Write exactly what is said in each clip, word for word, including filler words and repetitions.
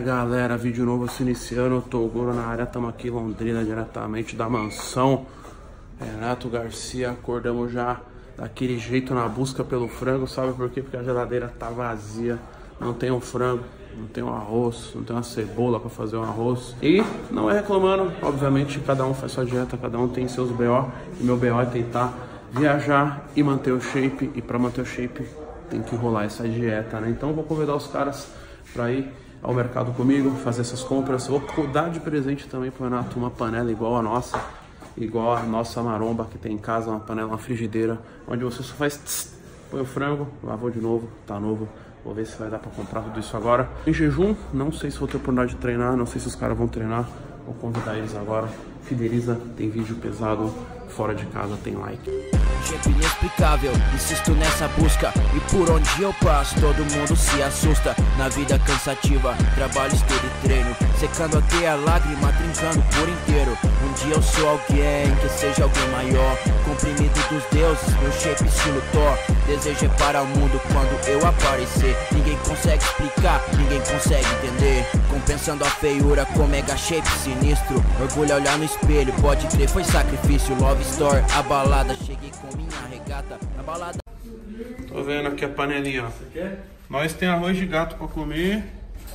galera, vídeo novo se iniciando, Toguro na área, estamos aqui em Londrina, diretamente da mansão Renato Garcia. Acordamos já daquele jeito na busca pelo frango, sabe por quê? Porque a geladeira tá vazia, não tem um frango, não tem um arroz, não tem uma cebola para fazer um arroz. E não é reclamando, obviamente cada um faz sua dieta, cada um tem seus B O, e meu B O é tentar viajar e manter o shape, e para manter o shape tem que rolar essa dieta, né? Então eu vou convidar os caras para ir ao mercado comigo, fazer essas compras. Vou dar de presente também pro Renato uma panela igual a nossa, igual a nossa maromba que tem em casa, uma panela, uma frigideira, onde você só faz tss, põe o frango, lavou de novo, tá novo. Vou ver se vai dar pra comprar tudo isso agora. Em jejum, não sei se vou ter oportunidade de treinar, não sei se os caras vão treinar. Vou convidar eles agora. Fideliza, tem vídeo pesado, fora de casa tem like. Shape inexplicável, insisto nessa busca. E por onde eu passo, todo mundo se assusta. Na vida cansativa, trabalho, estudo e treino, secando até a lágrima, trincando por inteiro. Um dia eu sou alguém, que seja alguém maior, comprimido dos deuses, meu shape estilo Thor. Desejo é para o mundo quando eu aparecer. Ninguém consegue explicar, ninguém consegue entender. Compensando a feiura com mega shape sinistro. Orgulho a olhar no espelho, pode crer, foi sacrifício. Love Store, a balada, cheguei com minha regata. A balada. Tô vendo aqui a panelinha, ó. Você quer? Nós tem arroz de gato pra comer.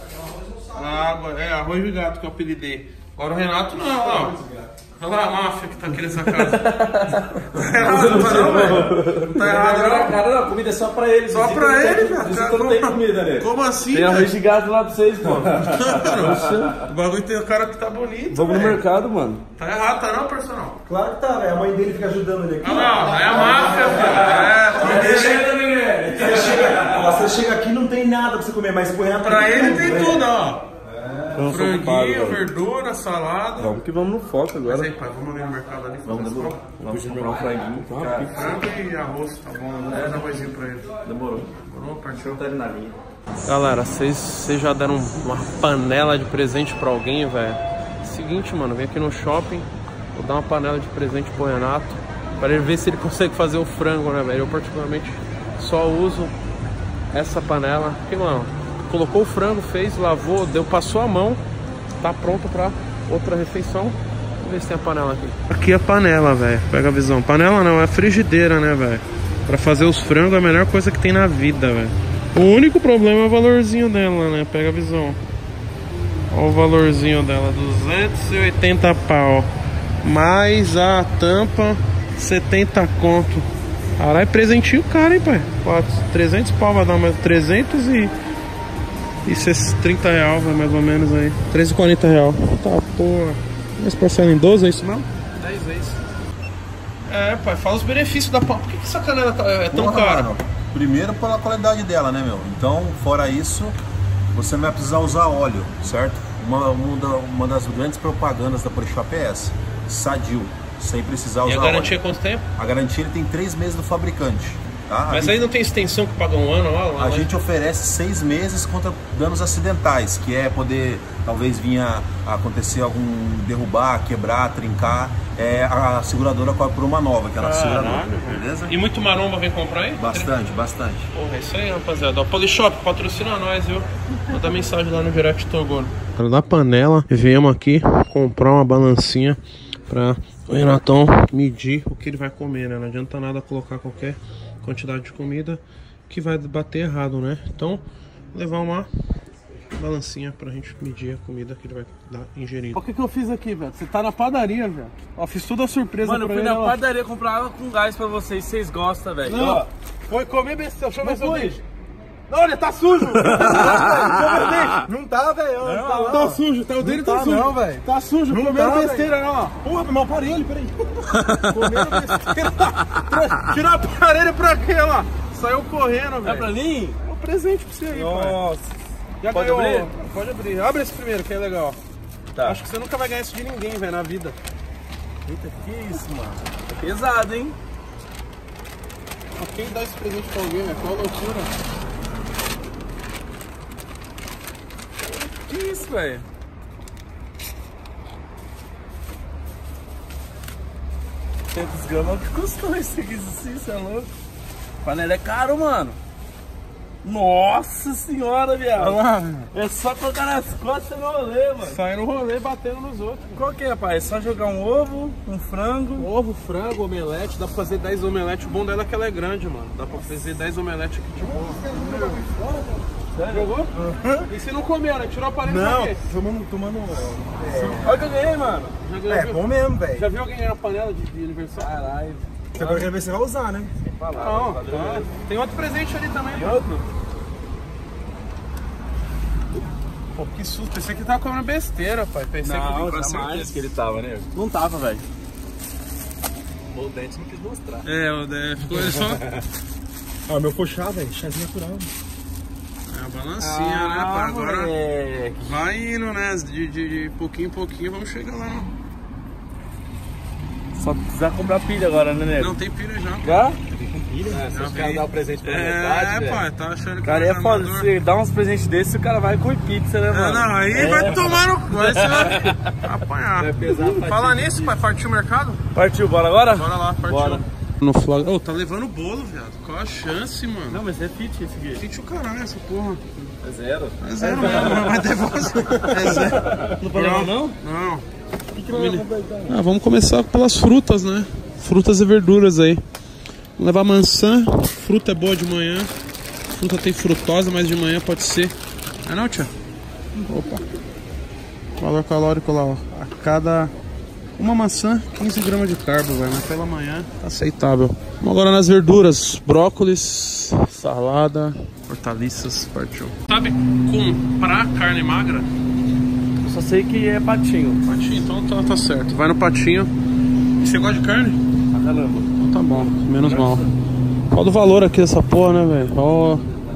Água, é arroz de gato que eu apelidei. Agora o Renato não, ó. Olha lá a máfia que tá aqui nessa casa. Não tá errado, não tá não, velho. Não tá errado, não. Cara, não, a comida é só pra ele. Só pra ele, velho. Você não tem comida, né? Como assim, tem arroz de gato lá pra vocês, pô. O bagulho tem o cara que tá bonito. Vamos no mercado, mano. Tá errado, tá não, personal? Claro que tá, velho. A mãe dele fica ajudando ele aqui. Não, não, é a máfia, velho. É, deixa. Você chega, você chega aqui e não tem nada pra você comer, mas põe a pra ele tem tudo, tudo, ó. Então, franguinho, verdura, salada. Vamos que vamos no foco agora. Mas aí, pai, vamos ali no mercado ali. Vamos, demorou. Vamos comprar um franguinho. Cara, frango e arroz, tá bom. Vamos fazer arrozinho pra ele. Demorou. Demorou, partiu. Tá ali na linha. Galera, vocês já deram uma panela de presente pra alguém, velho? Seguinte, mano, vem aqui no shopping. Vou dar uma panela de presente pro Renato, pra ele ver se ele consegue fazer o frango, né, velho? Eu particularmente só uso essa panela. Porque, mano, colocou o frango, fez, lavou, deu, passou a mão, tá pronto pra outra refeição. Vamos ver se tem a panela aqui. Aqui é a panela, velho. Pega a visão. Panela não, é a frigideira, né, velho? Pra fazer os frangos é a melhor coisa que tem na vida, velho. O único problema é o valorzinho dela, né? Pega a visão. Olha o valorzinho dela, duzentos e oitenta pau. Mais a tampa, setenta conto. Caralho, presentinho caro, hein, pai? trezentos pau vai dar mais trezentos e... Isso é trinta real, vai mais ou menos aí. trezentos e quarenta real. Tá, porra. Mas parcela em doze, é isso mesmo? dez vezes. É, pai, fala os benefícios da pão. Por que, que essa canela tá, é tão porra, cara? Mano, primeiro pela qualidade dela, né, meu? Então, fora isso, você não vai precisar usar óleo, certo? Uma, uma das grandes propagandas da Polishop é essa. Sadio, sem precisar usar óleo. E a garantia é quanto tempo? A garantia ele tem três meses do fabricante. Tá? Mas gente, aí não tem extensão que paga um ano lá? lá a lá. gente oferece seis meses contra danos acidentais, que é poder, talvez vinha a acontecer algum derrubar, quebrar, trincar, é, a seguradora cobre por uma nova, aquela seguradora, beleza? E muito maromba vem comprar aí? Bastante, bastante. Porra, é isso aí, rapaziada. Ó, Polishop, patrocina nós, viu? Manda mensagem lá no direct Toguro. Da panela, viemos aqui comprar uma balancinha pra o Renatão medir o que ele vai comer, né? Não adianta nada colocar qualquer quantidade de comida que vai bater errado, né? Então, levar uma balancinha pra gente medir a comida que ele vai dar ingerida. O que que eu fiz aqui, velho? Você tá na padaria, velho. Ó, fiz toda a surpresa Mano, pra eu fui ele, na ó. padaria comprar água com gás pra vocês, vocês gostam, velho. Não, foi comer besteira. Deixa eu ver seu dente. Não, olha, tá sujo. Não tá, velho. Tá, tá sujo, tá, o dele tá, tá sujo. Não, velho. Tá sujo, não comendo tá, besteira, véio. Não, ó. Porra, meu aparelho, peraí. Comendo besteira. Tirar o aparelho pra quê, lá? Saiu correndo, velho. É pra mim? É um presente pra você aí, nossa. pai. Nossa. Já pode ganhou. abrir? Pode abrir. Abre esse primeiro, que é legal. Tá. Acho que você nunca vai ganhar isso de ninguém, velho, na vida. Eita, que isso, mano? É pesado, hein? Quem dá esse presente pra alguém, velho? Qual loucura. Que isso, velho? quinhentos gramas que custou esse aqui, isso é louco. Panela é caro, mano. Nossa senhora, viado. É só colocar nas costas no rolê, mano. Sai no rolê batendo nos outros. Qual que é, pai? É só jogar um ovo, um frango. Ovo, frango, omelete. Dá pra fazer dez omeletes. O bom dela é que ela é grande, mano. Dá pra fazer dez omeletes aqui de boa. Sério? Jogou? Uhum. E se não comer, né? Tirou a parede Não, pra quê? tomando... tomando é... Olha o que eu ganhei, mano. Já ganhou, é viu? bom mesmo, velho. Já viu alguém ganhar panela de, de aniversário? Caralho. Você agora quer ver se você vai usar, né? Não, tá. Tem outro presente ali também. E outro? Pô, que susto. Pensei que tava comendo besteira, pai. Pensei Não, que eu jamais que ele tava, né? Não tava, velho. O dente não quis mostrar. É, o D F ficou só. Ah, meu foi chá, velho. Chazinho natural. É a balancinha, ah, né, pai? Agora moleque. vai indo, né? De, de, de pouquinho em pouquinho, vamos chegar lá. Só precisa comprar pilha agora, né, nego? Não, tem pilha já. Já? É, Se os caras dão um presente pra é, metade, é, velho. pai, tá achando que Cara, o é foda, programador- você dá uns presentes desses, o cara vai com pizza, né, É, mano? não, aí É. vai tomar no cu, aí você vai apanhar. Vai pesar a Falar fatia. nisso, pai, partiu o mercado? Partiu, bora agora? Bora lá, partiu. Bora. No flag... Ô, tá levando bolo, viado. Qual a chance, mano? Não, mas é fit esse aqui. Gente, o caralho, essa porra. É zero. É zero mesmo, vai ter voz. É zero. Não pagava não? Não. O que que vai comprar então? Ah, vamos começar pelas frutas, né? Frutas e verduras aí. Vamos levar maçã. Fruta é boa de manhã. Fruta tem frutose, mas de manhã pode ser. É não, tia? Opa. Valor calórico lá, ó. A cada uma maçã, quinze gramas de carbo, velho. Mas pela manhã tá aceitável. Vamos agora nas verduras. Brócolis, salada, hortaliças, partiu. Sabe comprar carne magra? Eu só sei que é patinho. Patinho, então tá, tá certo. Vai no patinho. E você gosta de carne? Caramba. Então tá bom, menos mal. Qual do valor aqui dessa porra, né, velho? Ó.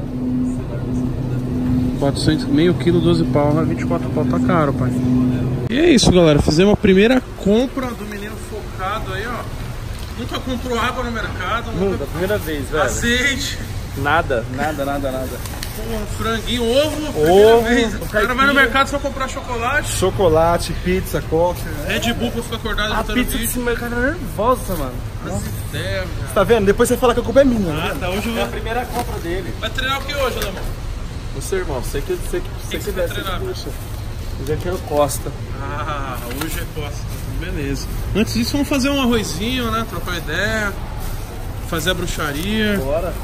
quatrocentos, meio quilo, doze pau, né? vinte e quatro pau, tá caro, pai. E é isso, galera. Fizemos a primeira compra do menino focado aí, ó. Nunca comprou água no mercado. Nunca, primeira vez, velho. Azeite. Nada, nada, nada, nada. Porra, franguinho, ovo. Primeira Ovo, vez. O cara vai no caipira. mercado só comprar chocolate. Chocolate, pizza, coffee. Red Bull pra ficar acordado A editando pizza vídeo. desse mercado é nervosa, mano. As ideias, Você tá vendo? Depois você fala que a culpa é minha, né? Ah, tá. Hoje eu É a vou... primeira compra dele. Vai treinar o que hoje, Alemão? Você, irmão, você que você que Quem você que que você vai desce. treinar? Eu já tinha Costa. Ah, hoje é costa. Beleza. Antes disso, vamos fazer um arrozinho, né? Trocar ideia. Fazer a bruxaria. Bora.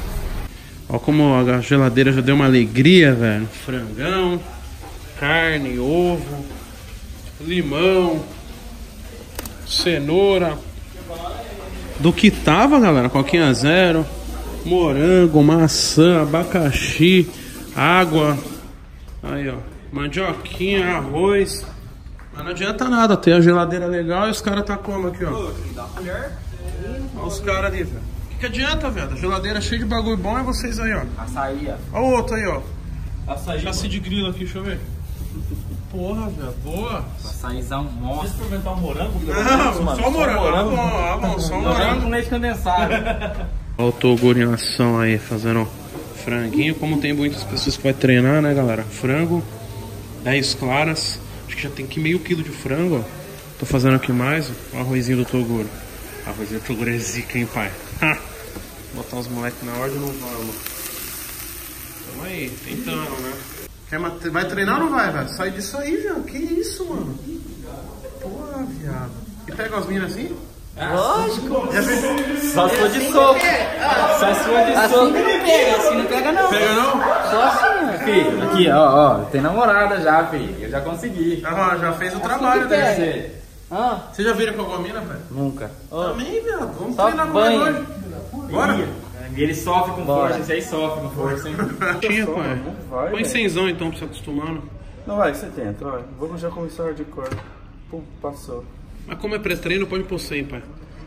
Ó como a geladeira já deu uma alegria, velho. Frangão, carne, ovo, limão, cenoura. Do que tava, galera, coquinha zero, morango, maçã, abacaxi, água. Aí, ó, mandioquinha, arroz. Mas não adianta nada, tem a geladeira legal e os caras tá como aqui, ó. Olha os caras ali, velho. O que, que adianta, velho? A geladeira cheia de bagulho bom é vocês aí, ó. Açaí, ó. Olha o outro aí, ó. Açaí. Chassi de grilo aqui, deixa eu ver. Porra, velho, boa. Açaizão monstro. experimentar um morango? Não, só morango. Ah, bom, ah, bom, só morango. com leite condensado. Olha o Toguro em ação aí, fazendo franguinho. Como tem muitas pessoas que vai treinar, né, galera? Frango, dez claras. Acho que já tem que meio quilo de frango, ó. Tô fazendo aqui mais, ó. O arrozinho do Toguro. Arrozinho do Toguro é zica, hein, pai? Botar os moleques na ordem não vamos. Tamo aí, tentando, né? Quer mate... Vai treinar ou não vai, velho? Sai disso aí, viado. Que isso, mano? Porra, viado. E pega as minas assim? Lógico. Já fez... Só se for de soco. Só se for de soco. Assim não pega, assim não pega não. Pega não? Só assim, Filho, aqui, ó, ó. Tem namorada já, filho. Eu já consegui. Ah, já fez o trabalho que dele. pega. Você. Ah, Você já viram com alguma mina, velho? Nunca. Também, viado. Vamos Só treinar com banho. ele hoje. Bora? E ele sofre com força, esse aí sofre com força, hein? Tinha, pai. vai, Põe velho. cenzão então pra você acostumar. Né? Não, vai, setenta, vai. Vou já começar o hardcore. Pum, passou. Mas como é pré-treino, pode pôr cem, pai.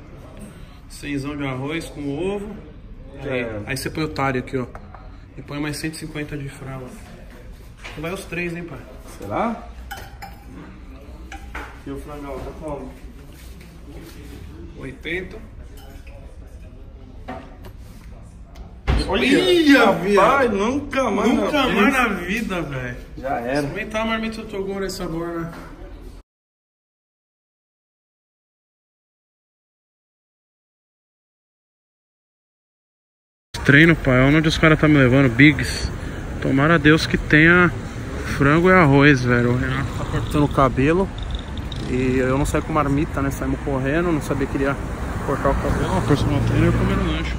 Cenzão de arroz com ovo. Aí, É. aí você põe o talho aqui, ó. E põe mais cento e cinquenta de frala. Vai os três, hein, pai. Será? E o frangão, tá como? oitenta. Olha, viado. Nunca mais. Nunca mais na vida, velho. Já era. Experimentar a marmita do Toguro esse sabor, né? treino, pai. Olha onde os caras tá me levando, Biggs. Tomara a Deus que tenha frango e arroz, velho. O Renato tá cortando o cabelo. E eu não saí com marmita, né? Saímos correndo, não sabia que iria cortar o cabelo. Ó, personal trainer comendo lanche.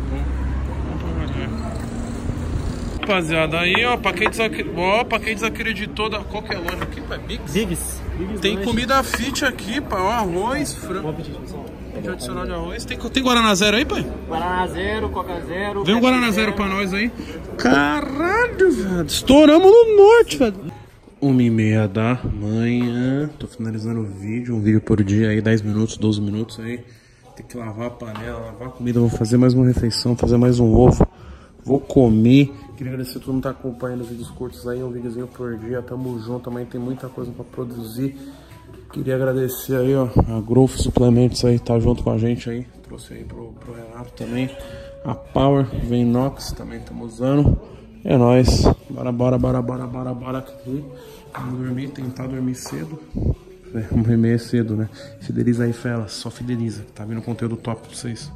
Rapaziada, aí ó, pra quem, desacre... ó, pra quem desacreditou da... Qual que é a loja aqui, pai? Biggs? Biggs. Biggs Tem lanche. comida fit aqui, pai. Ó, arroz, frango. Pedido adicional de arroz. Tem, tem Guaraná Zero aí, pai? Guaraná Zero, Coca Zero. Vem um Guaraná Zero pra nós aí. Caralho, velho. Estouramos no norte, velho. Uma e meia da manhã. Tô finalizando o vídeo. Um vídeo por dia aí, dez minutos, doze minutos aí. Tem que lavar a panela, lavar a comida. Vou fazer mais uma refeição, fazer mais um ovo. Vou comer. Queria agradecer a todo mundo que tá acompanhando os vídeos curtos aí. Um videozinho por dia. Tamo junto também. Tem muita coisa pra produzir. Queria agradecer aí, ó. A Growth Suplementos aí. Tá junto com a gente aí. Trouxe aí pro, pro Renato também. A Power Venox também estamos usando. É nóis. Bora, bora, bora, bora, bora, bora aqui. Vamos dormir, tentar dormir cedo. É, vamos dormir cedo, né? Fideliza aí, Fela. Só fideliza. Tá vindo conteúdo top pra vocês.